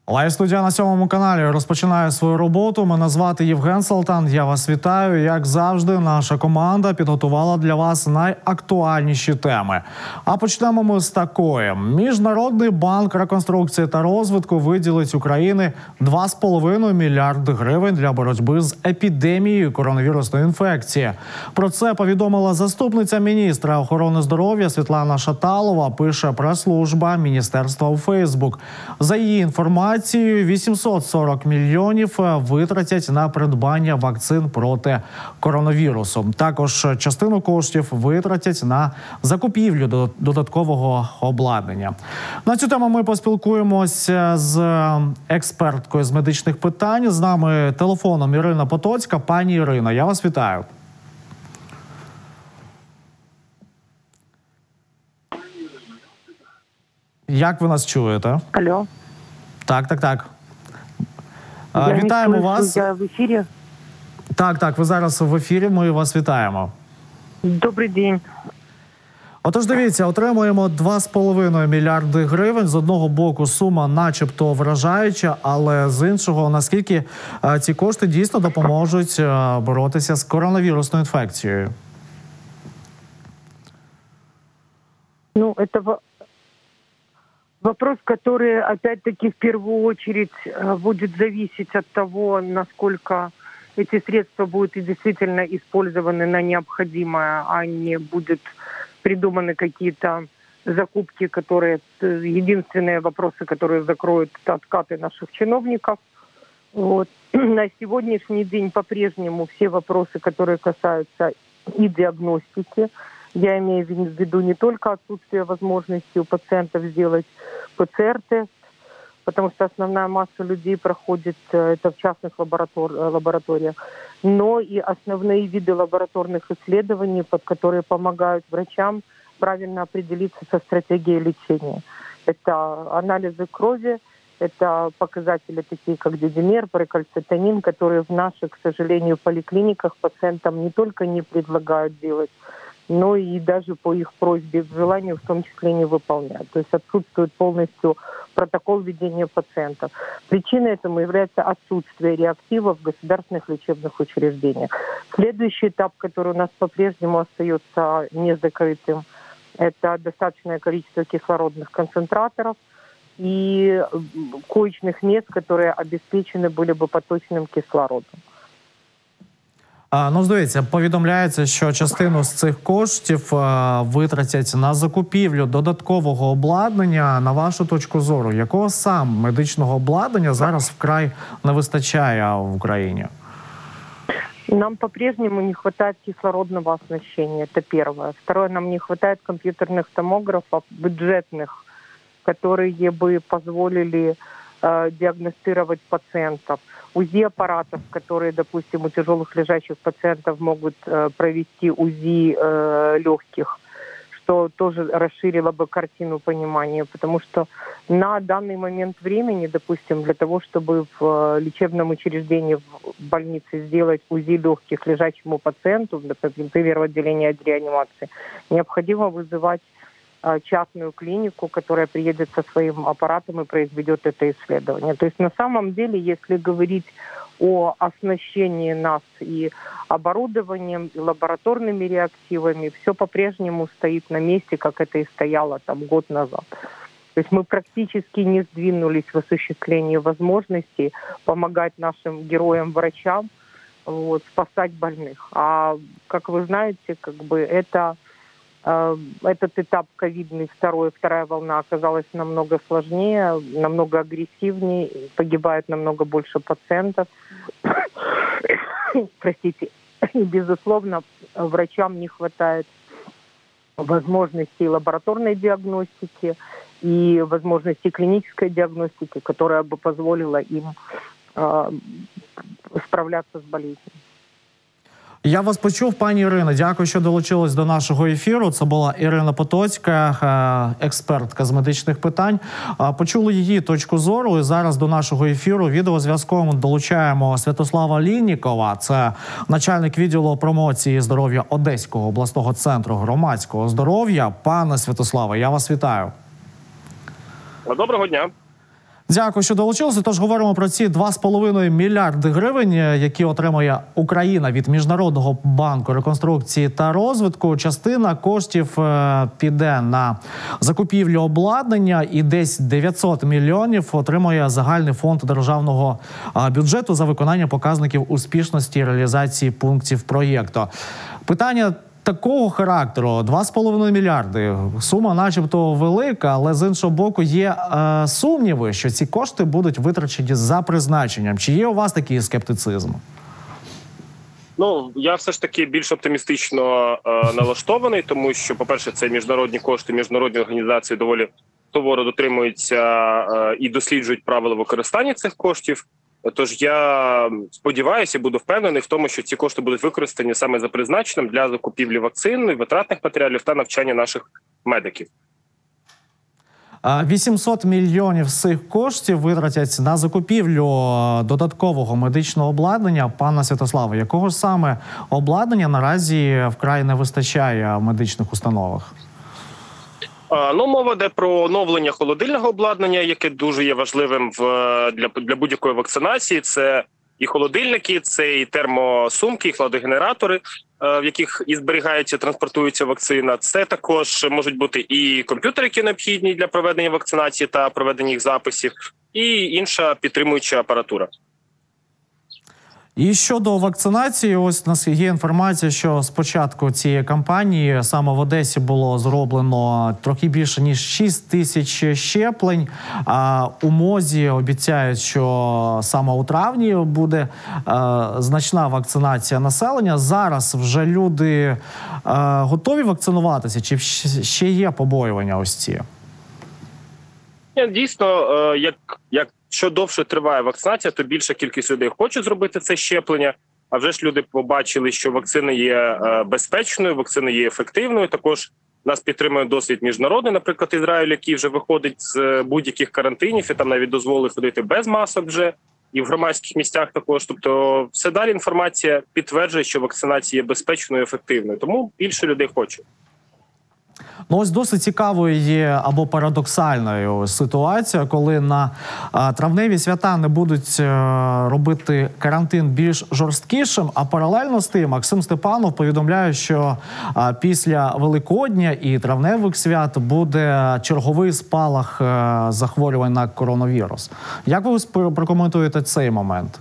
Лайв-студія на 7-му каналі розпочинає свою роботу. Мене звати Євген Салтан. Я вас вітаю. Як завжди, наша команда підготувала для вас найактуальніші теми. А почнемо ми з такої. Міжнародний банк реконструкції та розвитку виділить Україні 2,5 мільярди гривень для боротьби з епідемією коронавірусної інфекції. Про це повідомила заступниця міністра охорони здоров'я Світлана Шаталова, пише прес-служба міністерства у Фейсбук. За її інформацією, 840 мільйонів витратять на придбання вакцин проти коронавірусу. Також частину коштів витратять на закупівлю додаткового обладнання. На цю тему ми поспілкуємося з експерткою з медичних питань. З нами телефоном Ірина Потоцька. Пані Ірино, я вас вітаю. Як ви нас чуєте? Алло. Так. Вітаємо вас. Я в ефірі. Так, ви зараз в ефірі, ми вас вітаємо. Добрий день. Отож, дивіться, отримуємо 2,5 мільярди гривень. З одного боку сума начебто вражаюча, але з іншого, наскільки ці кошти дійсно допоможуть боротися з коронавірусною інфекцією? Ну, это вопрос, который, опять-таки, в первую очередь будет зависеть от того, насколько эти средства будут действительно использованы на необходимое, а не будут придуманы какие-то закупки, которые единственные вопросы, которые закроют откаты наших чиновников. Вот. На сегодняшний день по-прежнему все вопросы, которые касаются и диагностики, я имею в виду не только отсутствие возможности у пациентов сделать ПЦР-тест, потому что основная масса людей проходит это в частных лабораториях, но и основные виды лабораторных исследований, под которые помогают врачам правильно определиться со стратегией лечения. Это анализы крови, это показатели такие, как дедимер, паракальцитонин, которые в наших, к сожалению, поликлиниках пациентам не только не предлагают делать, но и даже по их просьбе, их желанию, в том числе не выполняют. То есть отсутствует полностью протокол ведения пациентов. Причиной этому является отсутствие реактива в государственных лечебных учреждениях. Следующий этап, который у нас по-прежнему остается не закрытым, это достаточное количество кислородных концентраторов и коечных мест, которые обеспечены были бы поточным кислородом. Ну, здається, повідомляється, що частину з цих коштів витратять на закупівлю додаткового обладнання. На вашу точку зору, якого сам медичного обладнання зараз вкрай не вистачає в Україні? Нам по-прежнему не хватает кислородного оснащения, это первое. Второе, нам не хватает компьютерных томографов бюджетных, которые бы позволили диагностировать пациентов. УЗИ-аппаратов, которые, допустим, у тяжелых лежачих пациентов могут провести УЗИ легких, что тоже расширило бы картину понимания, потому что на данный момент времени, допустим, для того, чтобы в лечебном учреждении, в больнице сделать УЗИ легких лежачему пациенту, например, в отделении реанимации, необходимо вызывать частную клинику, которая приедет со своим аппаратом и произведет это исследование. То есть на самом деле, если говорить о оснащении нас и оборудованием, и лабораторными реактивами, все по-прежнему стоит на месте, как это и стояло там год назад. То есть мы практически не сдвинулись в осуществлении возможностей помогать нашим героям-врачам, вот, спасать больных. А, как вы знаете, этот этап ковидный, вторая волна оказалась намного сложнее, намного агрессивнее, погибает намного больше пациентов. Простите. Безусловно, врачам не хватает возможностей лабораторной диагностики и возможностей клинической диагностики, которая бы позволила им справляться с болезнью. Я вас почув, пані Ірино. Дякую, що долучились до нашого ефіру. Це була Ірина Потоцька, експертка з медичних питань. Почули її точку зору. І зараз до нашого ефіру відеозв'язком долучаємо Святослава Ліннікова. Це начальник відділу промоції здоров'я Одеського обласного центру громадського здоров'я. Пане Святославе, я вас вітаю. Доброго дня. Дякую, що долучилися. Тож говоримо про ці 2,5 мільярди гривень, які отримує Україна від Міжнародного банку реконструкції та розвитку. Частина коштів піде на закупівлю обладнання і десь 900 мільйонів отримує загальний фонд державного бюджету за виконання показників успішності реалізації пунктів проєкту. Питання такого характеру, 2,5 мільярди. Сума начебто велика, але з іншого боку є сумніви, що ці кошти будуть витрачені за призначенням. Чи є у вас такий скептицизм? Ну, я все ж таки більш оптимістично налаштований, тому що, по-перше, це міжнародні кошти, міжнародні організації доволі суворо дотримуються і досліджують правила використання цих коштів. Тож я сподіваюся, буду впевнений в тому, що ці кошти будуть використані саме за призначенням для закупівлі вакцин, витратних матеріалів та навчання наших медиків. 800 мільйонів з цих коштів витратять на закупівлю додаткового медичного обладнання. Пане Святославе, якого ж саме обладнання наразі вкрай не вистачає в медичних установах? Ну, мова йде про оновлення холодильного обладнання, яке дуже є важливим для будь-якої вакцинації. Це і холодильники, це і термосумки, і хладогенератори, в яких і зберігається, транспортується вакцина. Це також можуть бути і комп'ютери, які необхідні для проведення вакцинації та проведення їх записів, і інша підтримуюча апаратура. І щодо вакцинації, ось у нас є інформація, що з початку цієї кампанії саме в Одесі було зроблено трохи більше, ніж 6 тисяч щеплень. А у МОЗі обіцяють, що саме у травні буде значна вакцинація населення. Зараз вже люди готові вакцинуватися? Чи ще є побоювання ось ці? Дійсно, що довше триває вакцинація, то більша кількість людей хоче зробити це щеплення. А вже ж люди побачили, що вакцина є безпечною, вакцина є ефективною. Також нас підтримує досвід міжнародний, наприклад, Ізраїль, який вже виходить з будь-яких карантинів і там навіть дозволив ходити без масок вже, і в громадських місцях також. Тобто все далі інформація підтверджує, що вакцинація є безпечною і ефективною. Тому більше людей хоче. Ну, ось досить цікавою є або парадоксальною ситуація, коли на травневі свята не будуть робити карантин більш жорсткішим, а паралельно з тим Максим Степанов повідомляє, що після Великодня і травневих свят буде черговий спалах захворювань на коронавірус. Як ви прокоментуєте цей момент?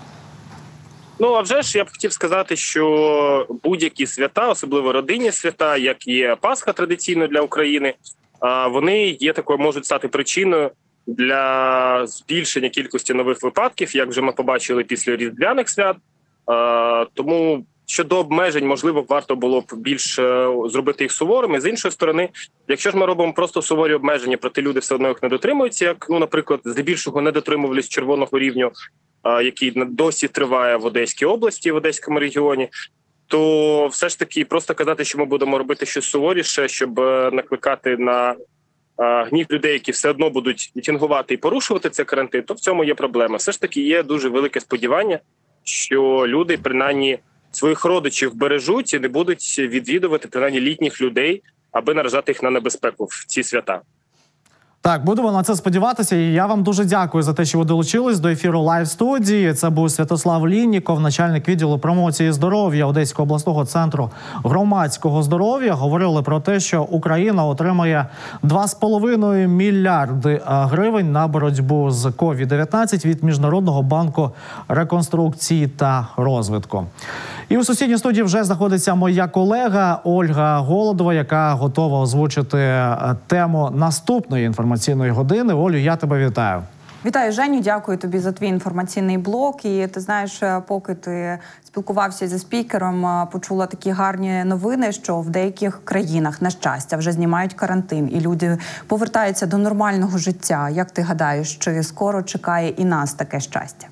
Ну, а вже ж я б хотів сказати, що будь-які свята, особливо родинні свята, як є Пасха традиційно для України, вони є такою, можуть стати причиною для збільшення кількості нових випадків, як вже ми побачили після різдвяних свят. Тому щодо обмежень, можливо, варто було б більш зробити їх суворими. З іншої сторони, якщо ж ми робимо просто суворі обмеження, проте люди все одно їх не дотримуються, як, наприклад, здебільшого не дотримувались червоного рівню, який досі триває в Одеській області, в Одеському регіоні, то все ж таки просто казати, що ми будемо робити щось суворіше, щоб накликати на гнів людей, які все одно будуть мітингувати і порушувати цей карантин, то в цьому є проблема. Все ж таки є дуже велике сподівання, що люди, принаймні, своїх родичів бережуть і не будуть відвідувати, принаймні, літніх людей, аби наражати їх на небезпеку в ці свята. Так, будемо на це сподіватися. І я вам дуже дякую за те, що ви долучились до ефіру Лайв-студії. Це був Святослав Лінніков, начальник відділу промоції здоров'я Одеського обласного центру громадського здоров'я. Говорили про те, що Україна отримає 2,5 мільярди гривень на боротьбу з COVID-19 від Міжнародного банку реконструкції та розвитку. І у сусідній студії вже знаходиться моя колега Ольга Голодова, яка готова озвучити тему наступної інформаційної години. Олю, я тебе вітаю. Вітаю, Женю, дякую тобі за твій інформаційний блок. І ти знаєш, поки ти спілкувався зі спікером, почула такі гарні новини, що в деяких країнах, на щастя, вже знімають карантин і люди повертаються до нормального життя. Як ти гадаєш, чи скоро чекає і нас таке щастя?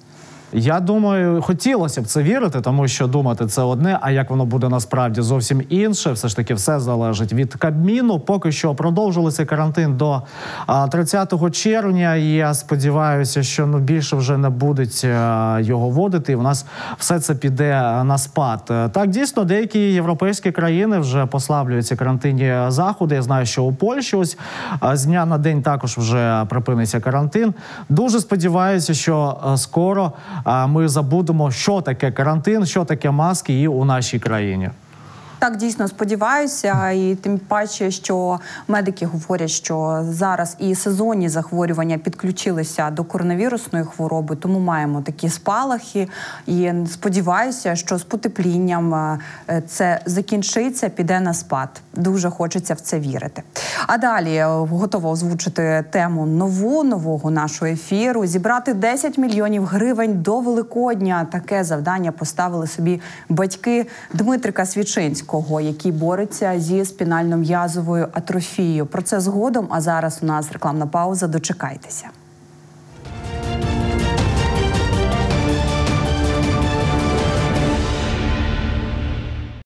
Я думаю, хотілося б це вірити, тому що думати це одне, а як воно буде насправді зовсім інше. Все ж таки все залежить від Кабміну. Поки що продовжилися карантин до 30 червня. І я сподіваюся, що більше вже не будуть його вводити. І в нас все це піде на спад. Так, дійсно, деякі європейські країни вже послаблюють ці карантинні заходи. Я знаю, що у Польщі ось з дня на день також вже припиниться карантин. Дуже сподіваюся, що скоро ми забудемо, що таке карантин, що таке маски і у нашій країні. Так, дійсно, сподіваюся, і тим паче, що медики говорять, що зараз і сезонні захворювання підключилися до коронавірусної хвороби, тому маємо такі спалахи. І сподіваюся, що з потеплінням це закінчиться, піде на спад. Дуже хочеться в це вірити. А далі готова озвучити тему нового нашого ефіру. Зібрати 10 мільйонів гривень до Великодня. Таке завдання поставили собі батьки Дмитрика Свічинського, який бореться зі спінально-м'язовою атрофією. Про це згодом, а зараз у нас рекламна пауза. Дочекайтеся.